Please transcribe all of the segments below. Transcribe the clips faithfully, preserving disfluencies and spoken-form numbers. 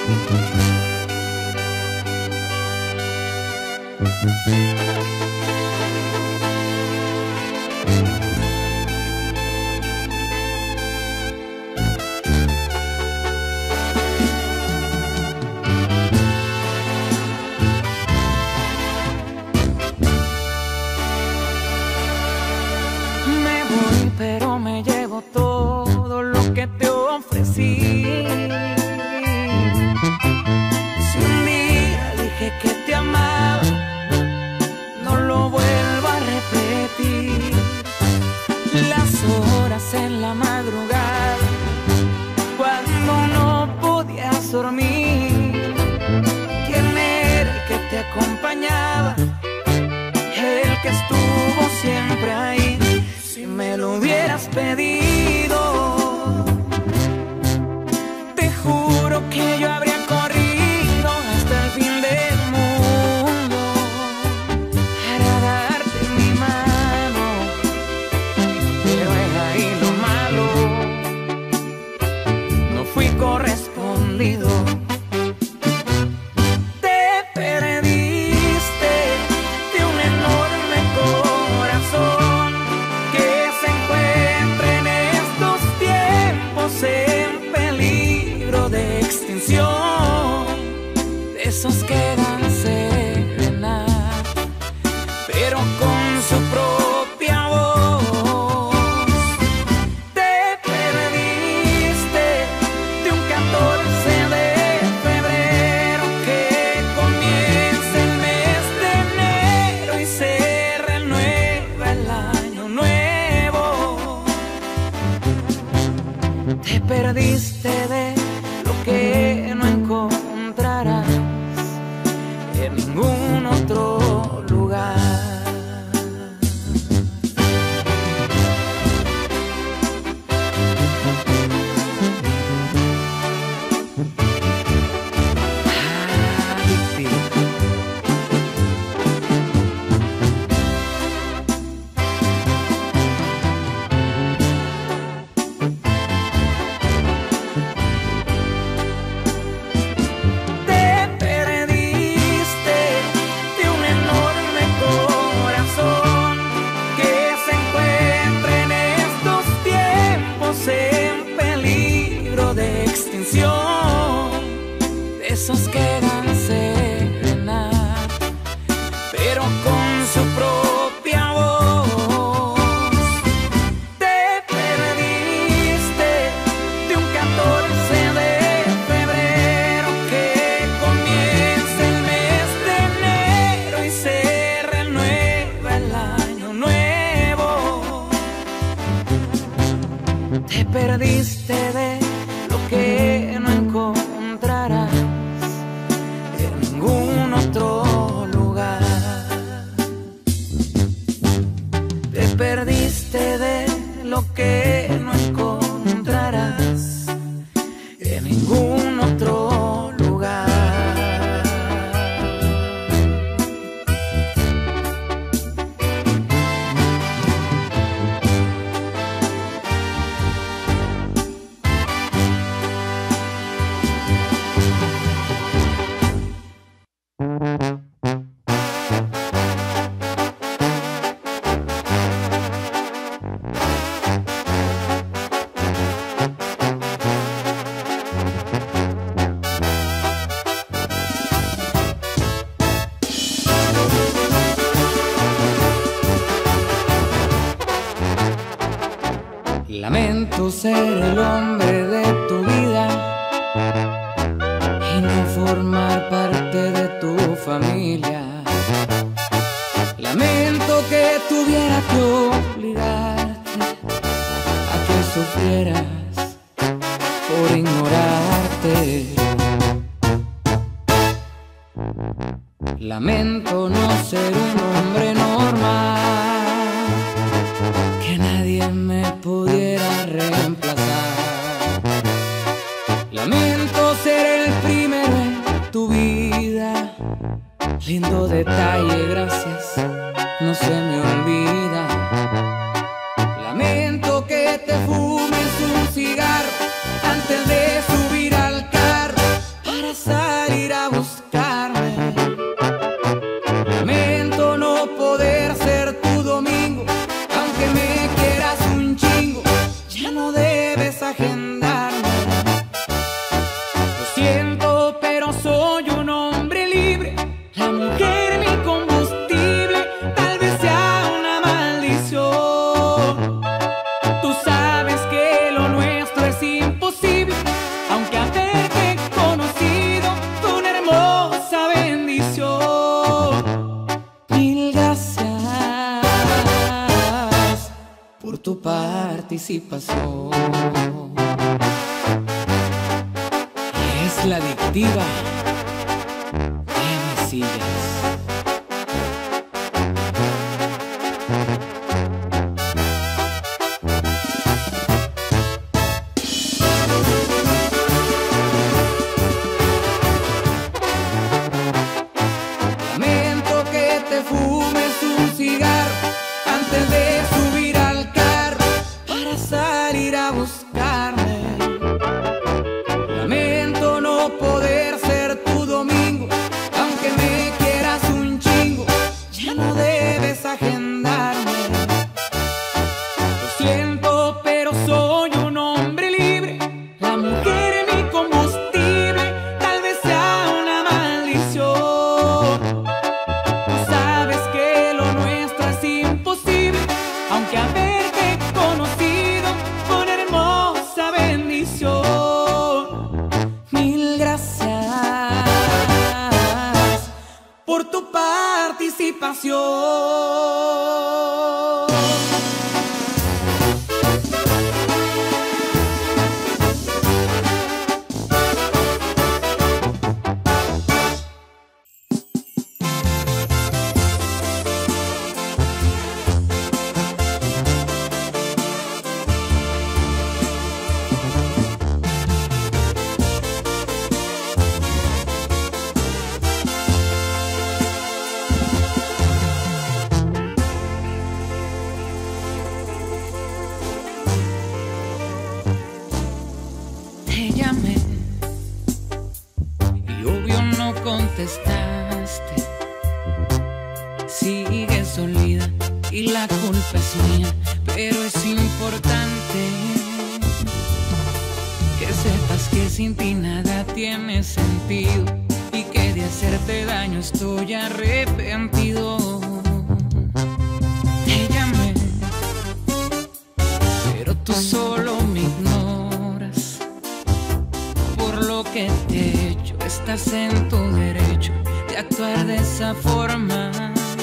Pero me llevo todo lo que te ofrecí. Si un día dije que te amaba, no lo vuelvo a repetir. Las horas en la madrugada, cuando no podías dormir, ¿quién era el que te acompañaba? El que estuvo siempre ahí. Si me lo hubieras pedido, te juro que yo habría corrido hasta el fin del mundo para darte mi mano. Pero es ahí lo malo, no fui correspondido. Esos que dan serenata, pero con su propia voz. Te perdiste de un catorce de febrero que comienza el mes de enero y se renueva el año nuevo. Te perdiste de lo que no encontrarás en ningún otro lugar. Esos que dan serenata, pero con su propia voz. Te perdiste de un catorce de febrero que comienza el mes de enero y se renueva el año nuevo. Te perdiste de lo que no encontrarás en ningún otro lugar. Te perdiste de lo que no encontrarás en ningún otro lugar. Lamento ser el hombre de tu vida y no formar parte de tu familia. Lamento que tuviera que obligarte a que sufrieras por ignorarte. Lamento no ser un hombre normal, que nadie me pudiera reemplazar. Lamento ser el primero en tu vida. Lindo detalle, gracias, no se me olvida. Lamento que te fumes un cigarro antes de subir al carro para corazón. Es la adictiva de Mesillas. Lamento que te fumes un cigarro antes de subir al carro para salir a buscarme. Lamento no poder ser tu domingo, aunque me quieras un chingo, ya no debes agendarme. Lo siento, pero soy un hombre libre, la mujer es mi combustible, tal vez sea una maldición. Tú sabes que lo nuestro es imposible, aunque haberte conocido fue una hermosa bendición. Mil gracias por tu participación. Te llamé y obvio no contestaste. Sigues solida y la culpa es mía, pero es importante que sepas que sin ti nada tiene sentido y que de hacerte daño estoy arrepentido. Te llamé, pero tú solo me ignoras. Por lo que te he hecho, estás en tu derecho de actuar de esa forma.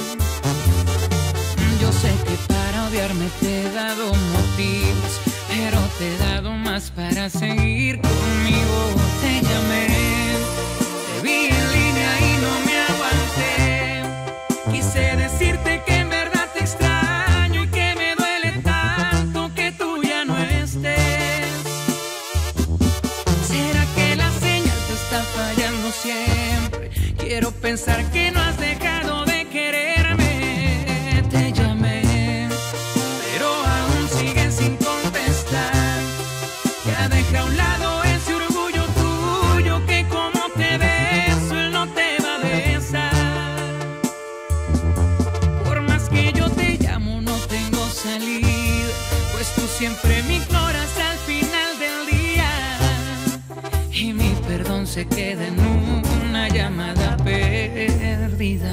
Yo sé que para odiarme te he dado motivos, pero te he dado más para seguir conmigo. Te llamé, te vi en línea y no me aguanté. Quise decirte que en verdad te extraño y que me duele tanto que tú ya no estés. ¿Será que la señal te está fallando siempre? Quiero pensar que no has dejado de quererme. Te llamé, pero aún sigues sin contestar. Ya deja a un lado ese orgullo tuyo, que como te beso él no te va a besar. Por más que yo te llamo no tengo salida, pues tú siempre me ignoras al final del día. Y mi perdón se queda en una llamada perdida.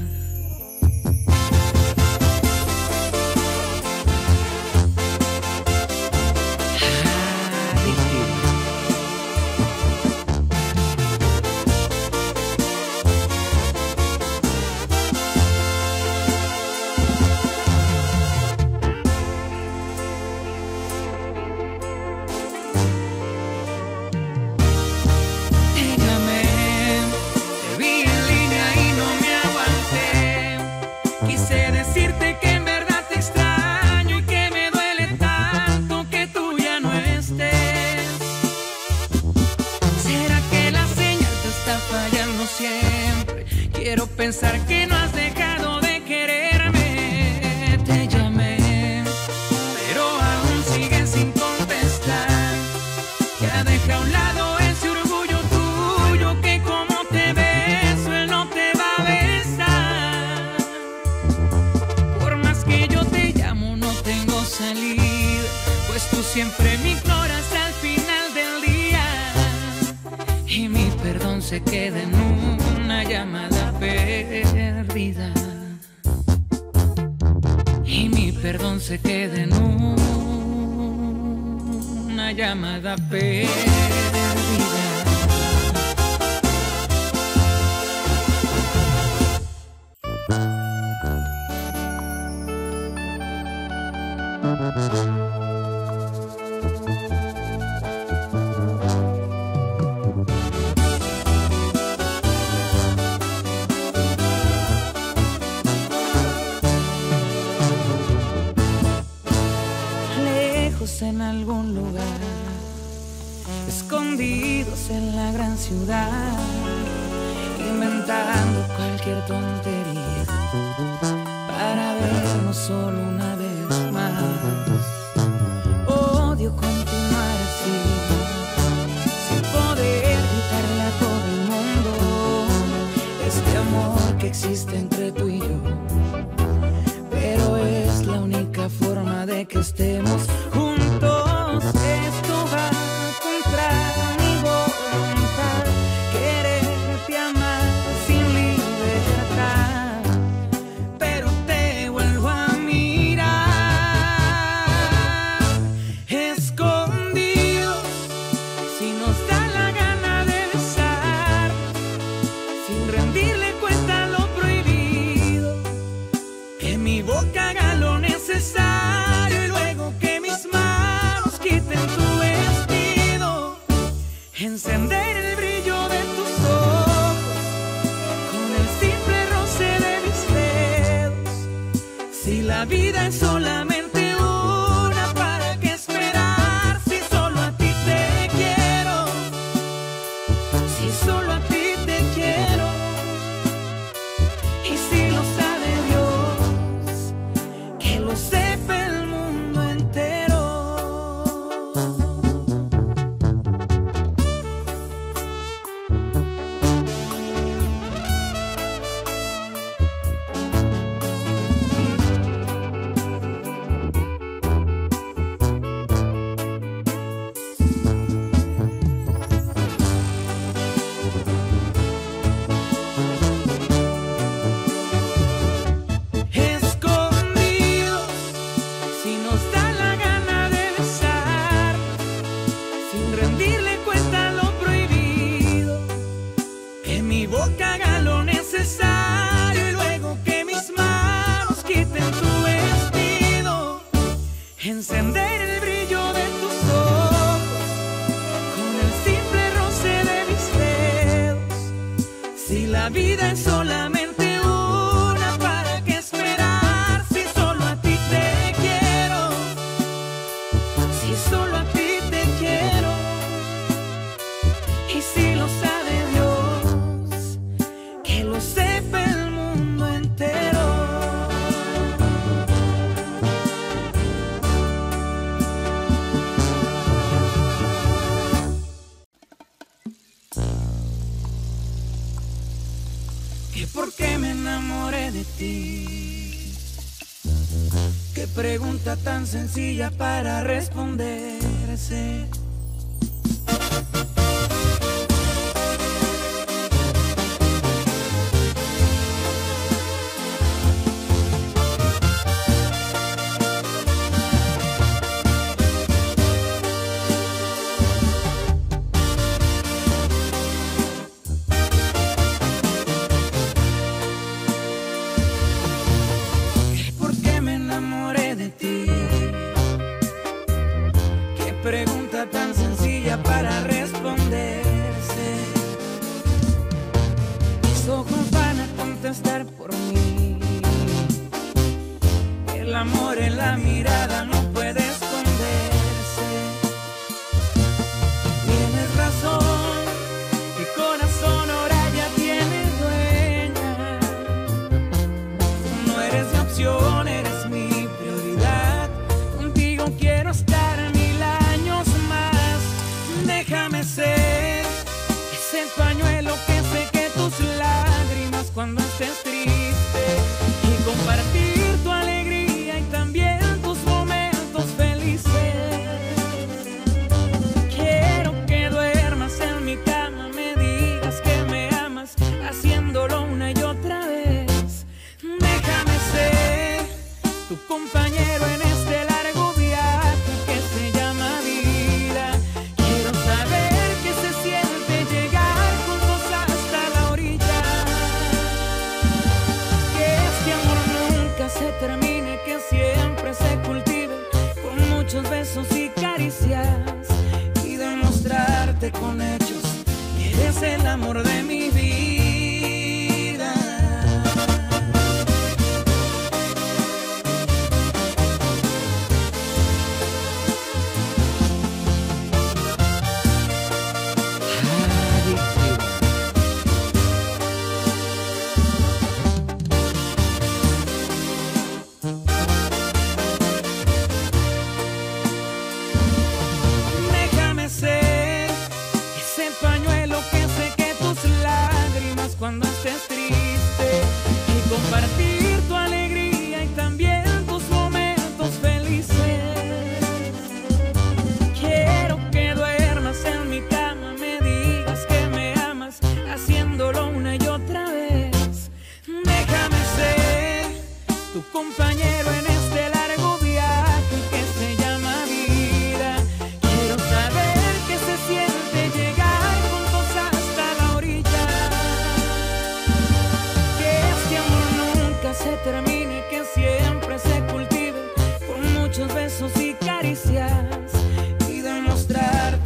Te llamé, te vi en línea y no me aguanté. Quise decirte que en verdad te extraño y que me duele tanto que tú ya no estés. ¿Será que la señal te está fallando siempre? Quiero pensar que no has dejado de quererme. Te llamé, pero aún sigues sin contestar. Ya deja a un lado ese orgullo tuyo, que como te beso él no te va a besar. Por más que yo te llamo no tengo salida, pues tú siempre me ignoras al final del día. Y mi perdón se queda en una llamada perdida. Y mi perdón se queda en una llamada perdida. algún lugar, escondidos en la gran ciudad, inventando cualquier tontería para vernos solo una vez más. Odio continuar así, sin poder gritarle a todo el mundo este amor que existe entre tú y yo, pero es la única forma de que estemos juntos. Esto va contra mi voluntad, quererte amar sin libertad, pero te vuelvo a mirar escondidos. Si nos da la gana de besar, sin rendirle cuenta lo prohibido, que mi boca haga lo necesario y luego que mis manos quiten tu vestido, encender el brillo de tus ojos con el simple roce de mis dedos. Si la vida es solamente una, ¿para qué esperar? Si solo a ti te quiero, si solo a ti te quiero. Y si lo sabe Dios, que lo sepa el mundo entero. Escondidos, si nos da la gana de besar, sin rendirle cuenta lo prohibido, que mi boca haga lo necesario y luego que mis manos quiten tu vestido, encender el brillo de tus ojos con el simple roce de mis dedos. Si la vida es solamente una, ¿para qué esperar? Si solo a ti te quiero, si solo a ti te quiero. Y si lo sabe Dios, que lo sepa el mundo entero. Que por qué me enamoré de ti, qué pregunta tan sencilla para responderse. ¿Por qué me enamoré de ti? Qué pregunta tan sencilla para responderse. Mis ojos van a contestar por mí. El amor en la mirada no puede esconderse. Tienes razón, mi corazón ahora ya tiene dueña. No eres mi opción, eres mi prioridad. Contigo quiero estar mil años más. Déjame ser ese pañuelo que seque tus lágrimas cuando estés triste, y compartir tu alegría y también tus momentos felices. Quiero que duermas en mi cama, me digas que me amas, haciéndolo una y otra vez. Déjame ser tu compañero en este largo viaje que se llama vida. Quiero saber qué se siente llegar juntos hasta la orilla. Que este amor nunca se termine, que siempre se cultive con muchos besos y caricias, y demostrarte con hechos que eres el amor de mi vida.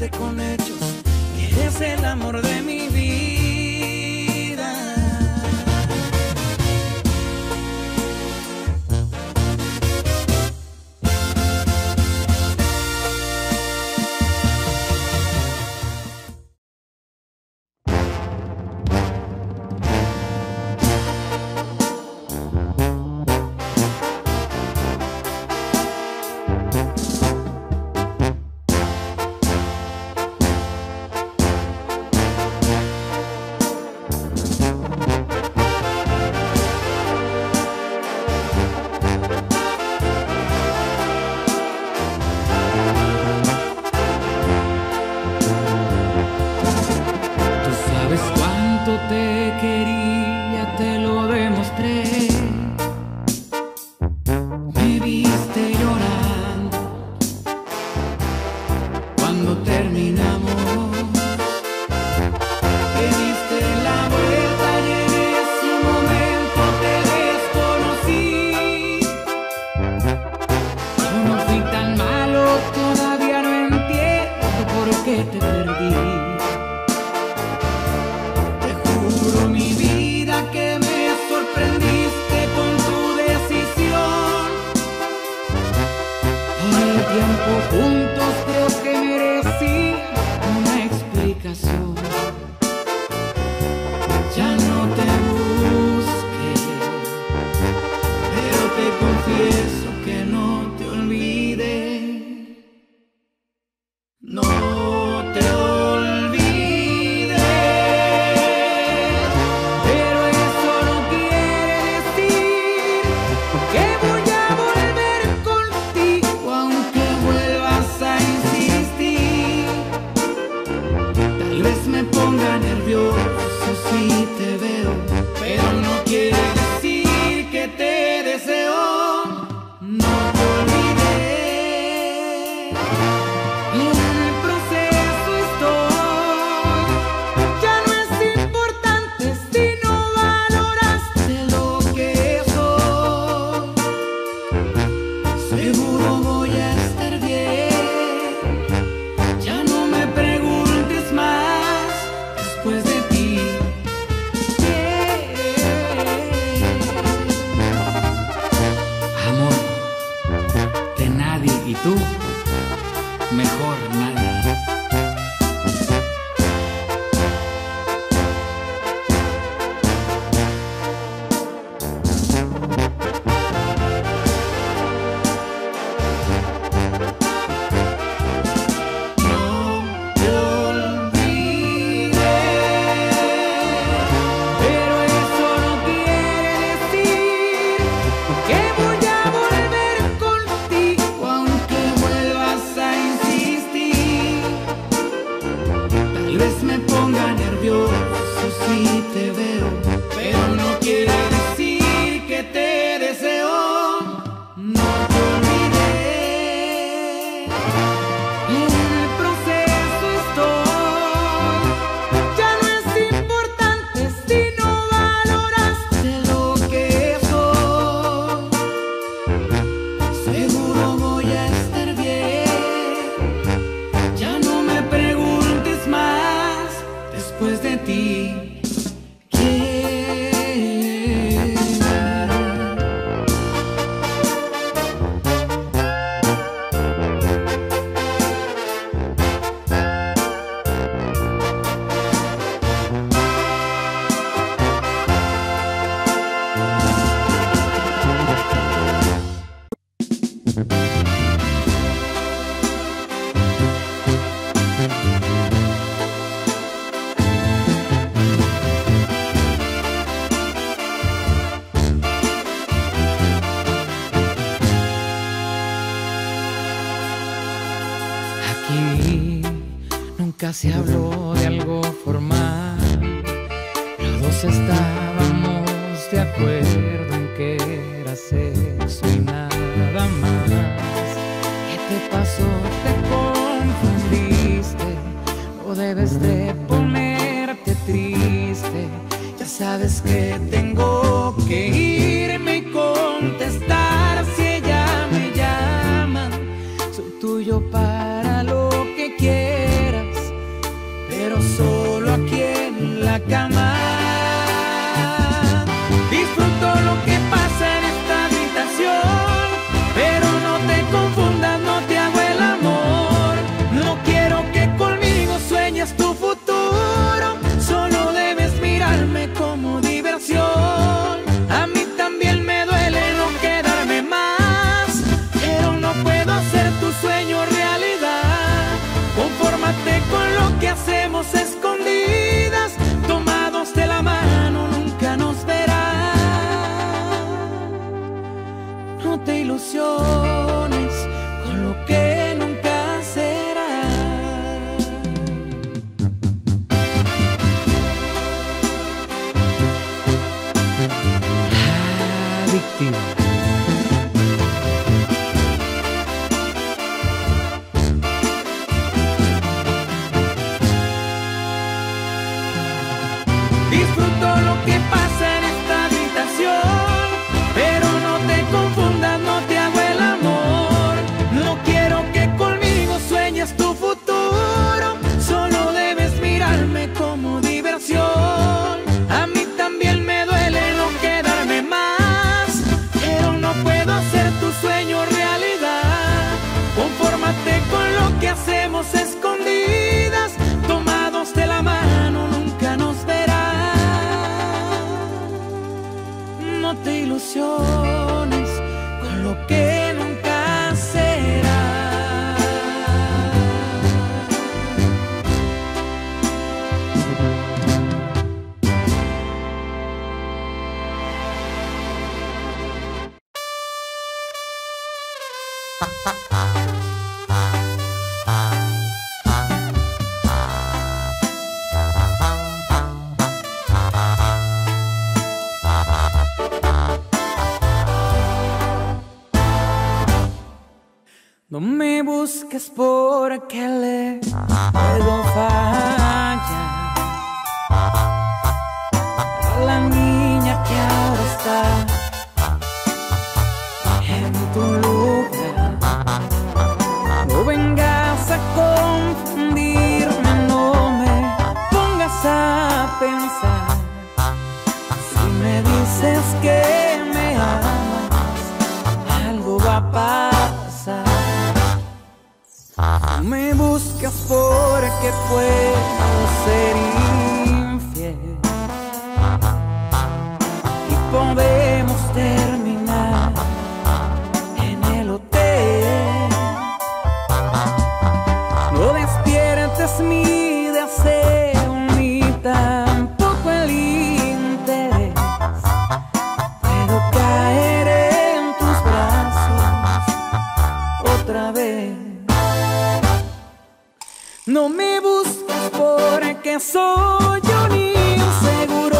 demostrarte con hechos que eres el amor de mi vida. Te quería, te lo demostré. Me viste llorando cuando terminamos. Te diste la vuelta y en ese momento te desconocí. Yo no fui tan malo, todavía no entiendo por qué te perdí. Mi vida, que me sorprendiste con tu decisión. Por el tiempo juntos creo que merecía una explicación. Ya no te busqué, pero te confieso que no te olvidé. No te olvidé. Nervioso si te veo, pero no quiere decir que te deseo. No te olvidé, en el proceso estoy. Ya no es importante si no valoraste lo que soy. Seguro voy a estar bien, ya no me preguntes más después de ti. Yeah. Amor de nadie y tú, mejor nadie. Tal vez me ponga nervioso si te veo, pero no quiere decir que te deseo. No te olvidé, en el proceso estoy. Ya no es importante si no valoraste lo que soy. Seguro voy a estar bien, ya no me preguntes más después de ti. Aquí nunca se habló de algo formal. Los dos estábamos de acuerdo en que era sexo y nada más. ¿Qué te pasó? Te confundiste, o debes de ponerte triste. Ya sabes que tengo que irme y contestar si ella me llama. Soy tuyo para lo que quieras. busques porque le puedo fallar a la niña que ahora está en tu lugar. No vengas a confundirme, no me pongas a pensar. Si me dices que me amas, algo va a pasar. No me buscas porque puedo ser infiel y podemos terminar en el hotel. No despiertes mi deseo ni tampoco el interés. Puedo caer en tus brazos otra vez. No me busques porque soy un inseguro.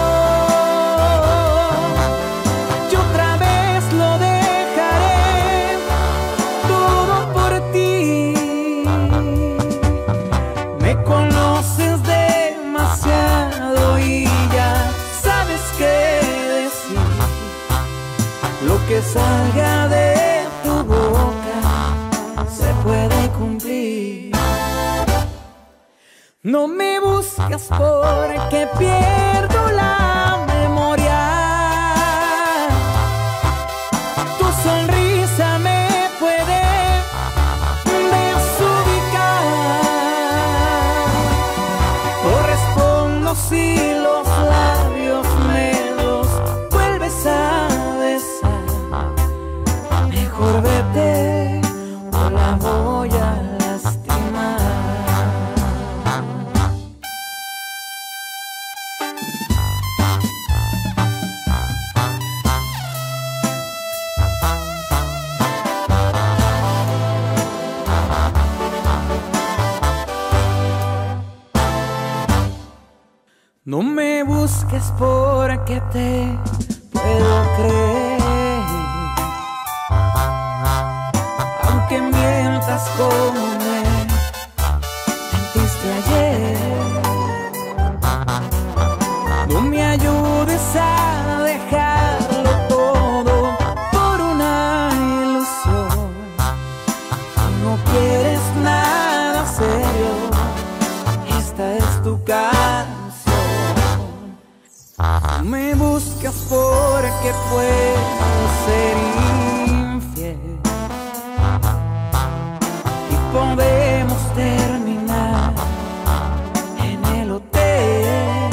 Yo otra vez lo dejaré todo por ti. Me conoces demasiado y ya sabes qué decir. Lo que salga de tu boca se puede cumplir. No me buscas porque pierdo la memoria. Tu sonrisa me puede desubicar. Correspondo si los labios me los vuelves a besar. Mejor vete o la voy a lastimar. No me busques porque te puedo creer, aunque mientas como me mentiste ayer. No me ayudes a dejarlo todo por una ilusión. Si no quieres nada serio, esta es tu canción. No me buscas porque puedo ser infiel y podemos terminar en el hotel.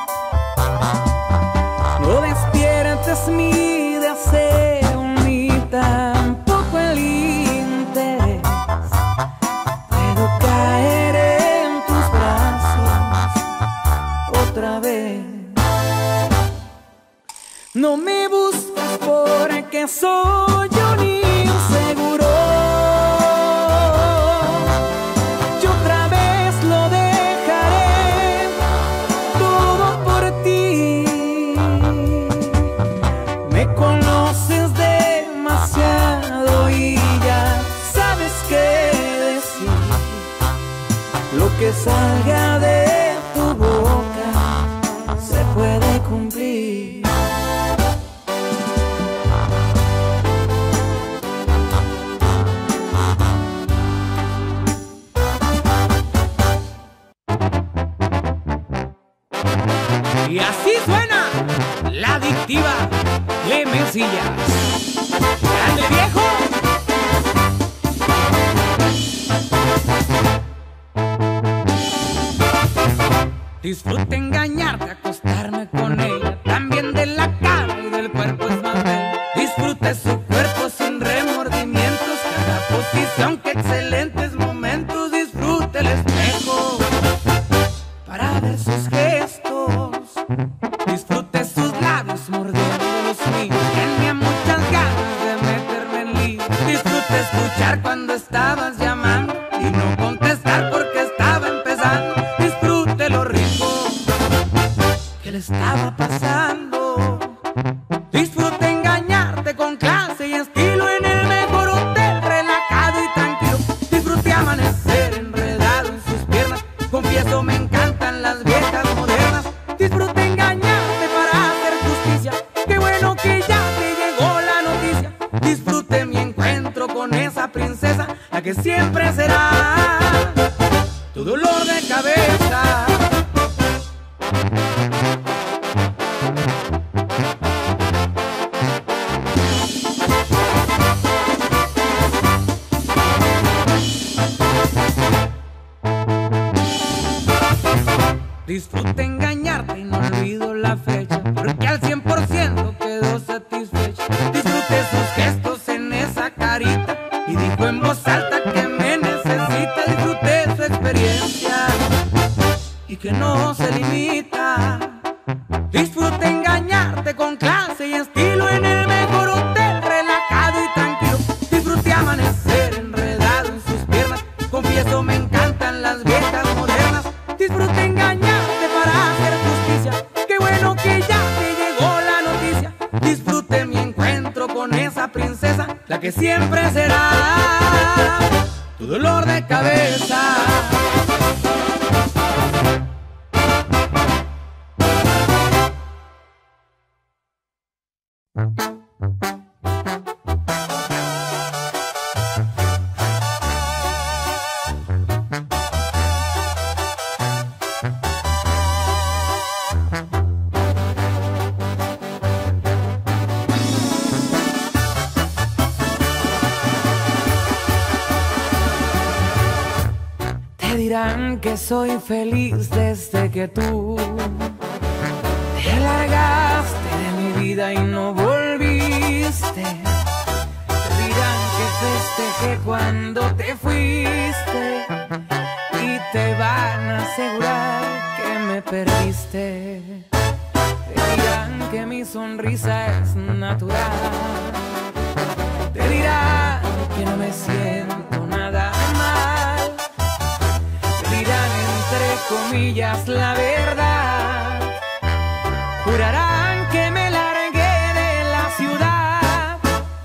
No despiertes mi deseo ni tampoco el interés. Puedo caer en tus brazos otra vez. No me buscas porque soy un inseguro. Yo otra vez lo dejaré todo por ti. Me conoces demasiado y ya sabes qué decir. Lo que salga de tu boca se puede cumplir. Y así suena la adictiva Clemencilla. ¡Grande viejo! Disfruto engañarte, acostarme con ella. También de la cara y del cuerpo es más bella. Disfrute su cuerpo sin remordimientos. Cada posición, que excelentes momentos. Disfrute el espejo para ver sus gestos. Disfrute sus labios mordiendo los míos. Tenía muchas ganas de meterme en lío. Disfrute escuchar cuando estabas llamando y no contestar porque estaba empezando. Disfrute lo rico que le estaba pasando. Disfrute engañarte con clase y estilo en el mejor hotel, relajado y tranquilo. Disfrute Disfruté engañarte y no olvido la fecha, porque al cien por ciento quedó satisfecha. Disfruté sus gestos en esa carita y dijo en voz alta que me necesita. Disfruté su experiencia y que no se limita. Disfruté engañarte con clase y estilo en el mejor hotel, relajado y tranquilo. Disfruté amanecer enredado en sus piernas. Confieso me encantan las viejas modernas. Disfruté engañarte para hacer justicia. Qué bueno que ya te llegó la noticia. Disfruté mi encuentro con esa princesa, la que siempre será tu dolor de cabeza. Te dirán que soy feliz desde que tú te largaste de mi vida y no volviste. Te dirán que festejé cuando te fuiste y te van a asegurar que me perdiste. Te dirán que mi sonrisa es natural. Te dirán que no me siento nada mal. Te dirán entre comillas la verdad. Jurarán que me largué de la ciudad.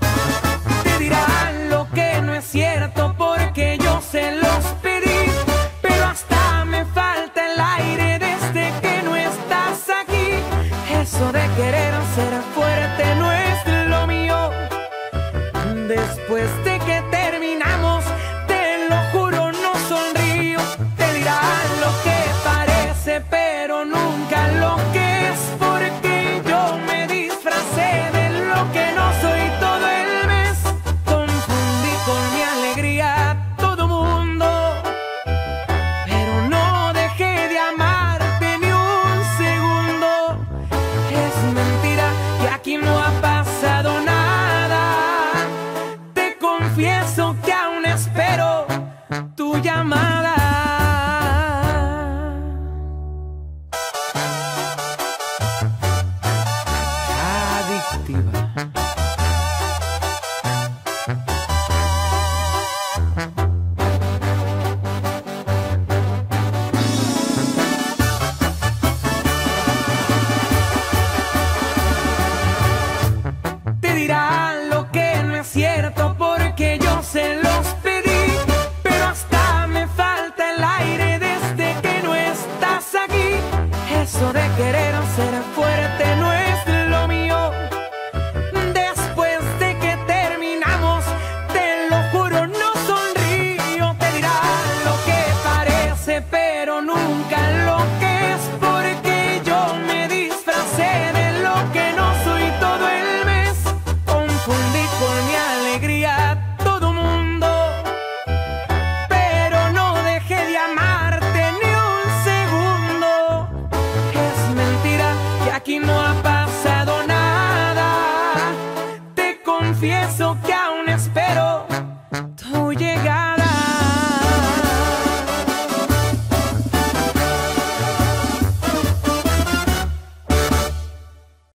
Te dirán lo que no es cierto porque yo se los pedí, pero hasta me falta el aire desde que no estás aquí. Eso de querer ser fuerte no es lo mío. Después de que terminamos, te lo juro, no sonrío. Te dirán lo que parece, pero nunca lo que es, porque yo me disfracé de lo que no soy todo el mes. Confundí con mi alegría todo mundo, pero no dejé de amarte ni un segundo. Es mentira que aquí no ha pasado nada. Te confieso que aún espero tu llamada. Adictiva. Te dirán lo que no es cierto porque yo se los pedí, pero hasta me falta el aire desde que no estás aquí. Eso de querer ser fuerte no es lo mío. Después de que terminamos, te lo juro, no sonrío. Te dirán lo que parece, pero nunca lo que es, porque yo me disfracé de lo que no soy todo el mes. Confundí con mi alegría todo mundo, pero no dejé de amarte ni un segundo. Es mentira que aquí no ha pasado nada. Te confieso que